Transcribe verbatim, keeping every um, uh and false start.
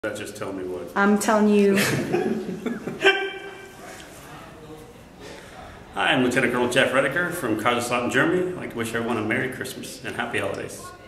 That just tell me what? I'm telling you. Hi, I'm Lieutenant Colonel Jeff Redecker from Kaiserslautern, Germany. I'd like to wish everyone a Merry Christmas and Happy Holidays.